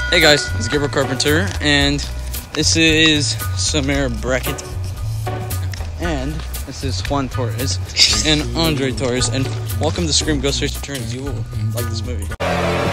Hey guys, it's Gabriel Carpenter, and this is Samir Brackett, and this is Juan Torres, and Andre Torres, and welcome to Scream GhostFace Returns. You will like this movie.